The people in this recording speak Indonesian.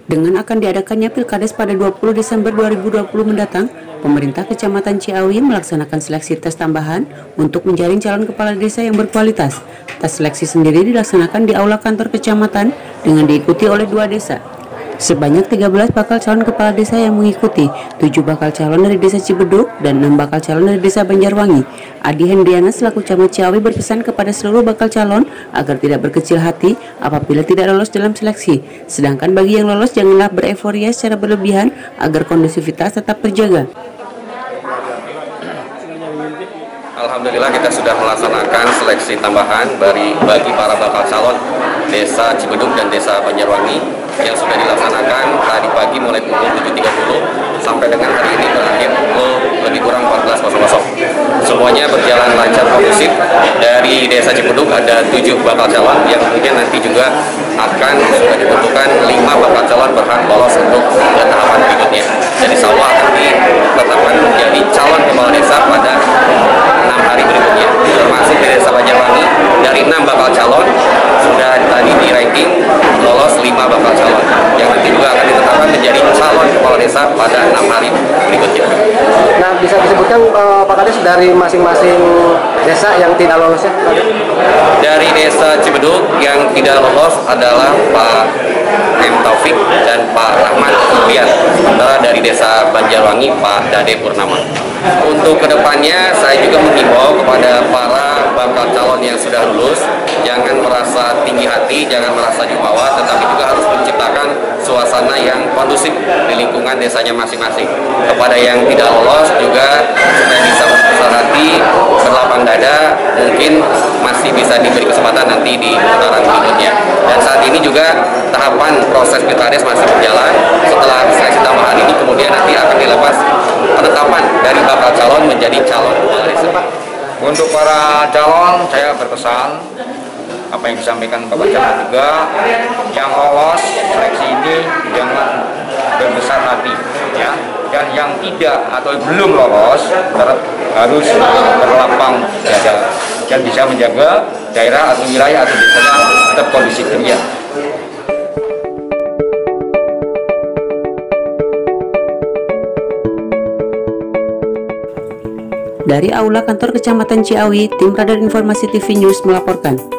Dengan akan diadakannya Pilkades pada 20 Desember 2020 mendatang, pemerintah Kecamatan Ciawi melaksanakan seleksi tes tambahan untuk menjaring calon kepala desa yang berkualitas. Tes seleksi sendiri dilaksanakan di aula kantor kecamatan dengan diikuti oleh 2 desa. Sebanyak 13 bakal calon kepala desa yang mengikuti, 7 bakal calon dari desa Cibeduk dan 6 bakal calon dari desa Banjarwangi. Adi Hendriana selaku Camat Ciawi berpesan kepada seluruh bakal calon agar tidak berkecil hati apabila tidak lolos dalam seleksi. Sedangkan bagi yang lolos janganlah bereforia secara berlebihan agar kondusivitas tetap terjaga. Alhamdulillah kita sudah melaksanakan seleksi tambahan bagi para bakal calon desa Cibeduk dan desa Banjarwangi yang sudah dilaksanakan tadi pagi mulai pukul 7.30 sampai dengan hari ini berakhir pukul lebih kurang 14.00. Semuanya berjalan lancar kondusif. Dari desa Cibeduk ada 7 bakal calon yang kemudian nanti juga akan sudah ditentukan 5 bakal calon berhak lolos untuk ke tahapan berikutnya. Jadi insya akan ditetapkan menjadi calon kepala desa pada 6 hari berikutnya. Termasuk di desa Banjarwangi dari 6 bakal calon sudah tadi di ranking lolos 5 bakal calon yang nanti juga akan ditetapkan menjadi calon kepala desa pada 6 hari berikutnya. Nah, bisa disebutkan Pak Kades dari masing-masing desa yang tidak lolos ya? Dari desa Cibeduk yang tidak lolos adalah Pak M. Taufik dan Pak Rahmat Ubian. Sementara dari desa Banjarwangi Pak Dade Purnama. Untuk kedepannya saya juga menghimbau kepada para bakal calon yang sudah lulus, jangan merasa tinggi hati, jangan merasa jumawa, tetapi juga harus menciptakan suasana yang kondusif di lingkungan desanya masing-masing. Kepada yang tidak lolos juga supaya bisa berbesar hati, berlapang dada, mungkin masih bisa diberi kesempatan nanti di putaran berikutnya. Dan saat ini juga tahapan proses Pilkades masih berjalan. Setelah seleksi tambahan ini kemudian nanti akan dilepas penetapan dari bakal calon menjadi calon kepala desa. Untuk para calon, saya berpesan apa yang disampaikan Bapak Camat juga, yang lolos seleksi ini jangan berbesar hati, ya. Dan yang tidak atau belum lolos harus berlapang dada dan bisa menjaga daerah atau wilayah atau desanya tetap kondusif demikian. Dari Aula Kantor Kecamatan Ciawi, Tim Radar Informasi TV News melaporkan.